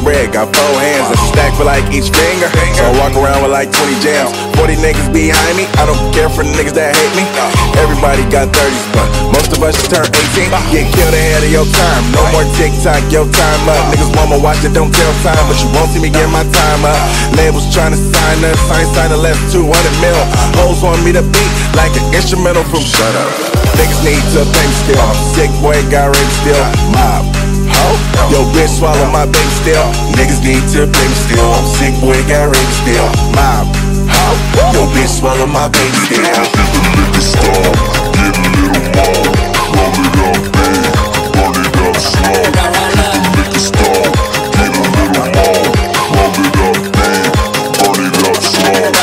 bread, got 4 hands, a stack for like each finger. So I walk around with like 20 jams. 40 niggas behind me, I don't care for the niggas that hate me. Everybody got 30s, but most of us just turn 18. Get killed ahead of your time, no more TikTok, your time up. Niggas want me watch it, don't tell time, but you won't see me get my time up. Labels trying to sign us, I ain't signing less 200 mil. Hoes want me to beat like an instrumental from Shut Up. Niggas need to pay me still. Sick boy got raped still. Mob. Ho. Yo bitch swallow my baby still. Niggas need to pay me still. Sick boy got raped still. Mob. Ho. Yo bitch swallow my baby still. Get the liquor store, get a little more. Roll it up big, burn it up slow. Get the liquor store, get a little more. Roll it up big, burn it up slow.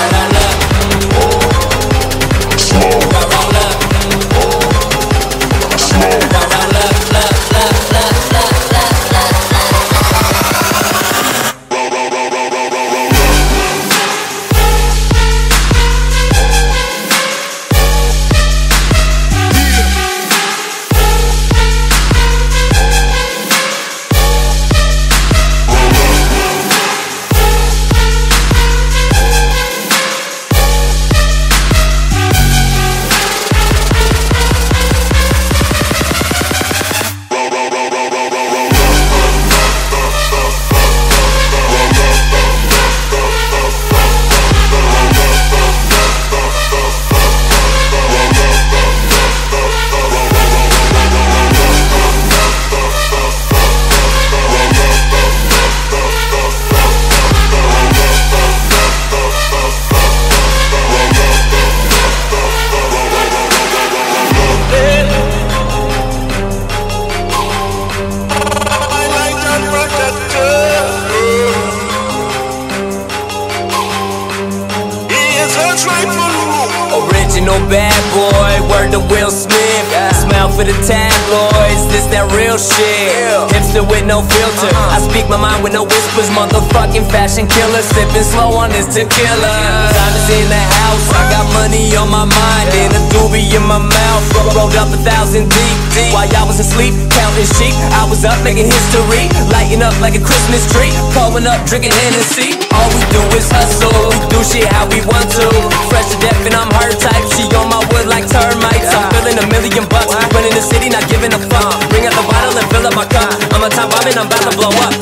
Original bad boy, word to Will Smith. Smile for the tabloids, this that real shit. Hipster with no filter, I speak my mind with no whispers. Motherfucking fashion killer, sipping slow on this tequila. Time is in the house, I got money on my mind and a doobie in my mouth. Rolled up 1,000 deep. While y'all was asleep, counting sheep, I was up making history, lighting up like a Christmas tree, pulling up, drinking Hennessy. All we do is hustle, we do shit how we want to. Fresh to death and I'm her type, she on my wood like termites. I'm feeling $1 million, running the city, not giving a fuck. Bring out the bottle and fill up my cup. I'm a top bombing, I'm about to blow up.